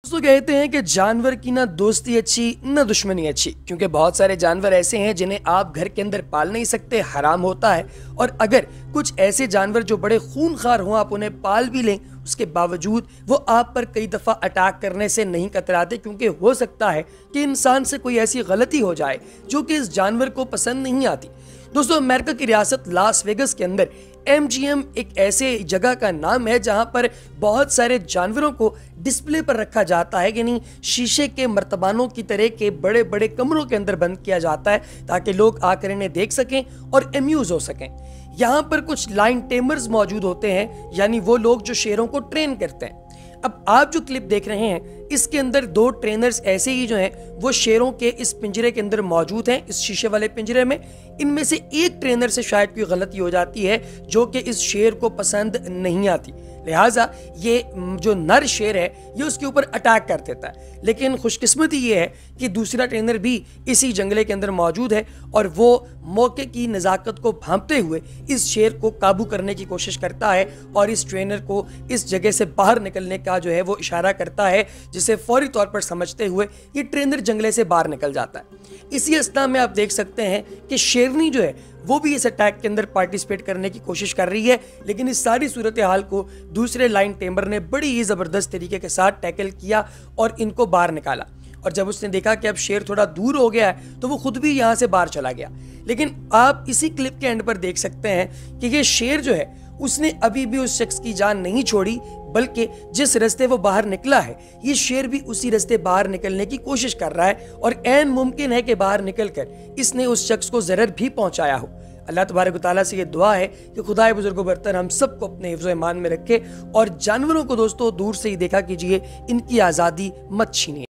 दोस्तों कहते हैं कि जानवर की ना दोस्ती अच्छी ना दुश्मनी अच्छी, क्योंकि बहुत सारे जानवर ऐसे हैं जिन्हें आप घर के अंदर पाल नहीं सकते, हराम होता है। और अगर कुछ ऐसे जानवर जो बड़े खूनखार हों आप उन्हें पाल भी लें, उसके बावजूद वो आप पर कई दफ़ा अटैक करने से नहीं कतराते, क्योंकि हो सकता है कि इंसान से कोई ऐसी गलती हो जाए जो कि इस जानवर को पसंद नहीं आती। दोस्तों अमेरिका की रियासत लास वेगस के अंदर MGM एक ऐसे जगह का नाम है जहां पर बहुत सारे जानवरों को डिस्प्ले पर रखा जाता है, यानी शीशे के मर्तबानों की तरह के बड़े बड़े कमरों के अंदर बंद किया जाता है ताकि लोग आकर इन्हें देख सकें और अम्यूज हो सकें। यहाँ पर कुछ लाइन टेमर्स मौजूद होते हैं, यानी वो लोग जो शेरों को ट्रेन करते हैं। अब आप जो क्लिप देख रहे हैं इसके अंदर दो ट्रेनर्स ऐसे ही जो हैं वो शेरों के इस पिंजरे के अंदर मौजूद हैं, इस शीशे वाले पिंजरे में। इनमें से एक ट्रेनर से शायद कोई गलती हो जाती है जो कि इस शेर को पसंद नहीं आती, लिहाजा ये जो नर शेर है ये उसके ऊपर अटैक कर देता है। लेकिन खुशकिस्मती ये है कि दूसरा ट्रेनर भी इसी जंगले के अंदर मौजूद है और वो मौके की नज़ाकत को भांपते हुए इस शेर को काबू करने की कोशिश करता है और इस ट्रेनर को इस जगह से बाहर निकलने का जो है वो इशारा करता है, जिसे फौरी तौर पर समझते हुए ये ट्रेनर जंगले से बाहर निकल जाता है। इसी अवस्था में आप देख सकते हैं कि शेरनी जो है वो भी इस अटैक के अंदर पार्टिसिपेट करने की कोशिश कर रही है, लेकिन इस सारी सूरत हाल को दूसरे लाइन टेमर ने बड़ी ही ज़बरदस्त तरीके के साथ टैकल किया और इनको बाहर निकाला। और जब उसने देखा कि अब शेर थोड़ा दूर हो गया है तो वो खुद भी यहाँ से बाहर चला गया। लेकिन आप इसी क्लिप के एंड पर देख सकते हैं कि ये शेर जो है उसने अभी भी उस शख्स की जान नहीं छोड़ी, बल्कि जिस रास्ते वो बाहर निकला है ये शेर भी उसी रास्ते बाहर निकलने की कोशिश कर रहा है और ऐन मुमकिन है कि बाहर निकलकर इसने उस शख्स को ज़रर भी पहुंचाया हो। अल्लाह तबारक व तआला से ये दुआ है कि खुदाए बुजुर्ग बरतर हम सबको अपने हिफ्ज़ ईमान में रखे और जानवरों को दोस्तों दूर से ही देखा कीजिए, इनकी आज़ादी मत छीनिए।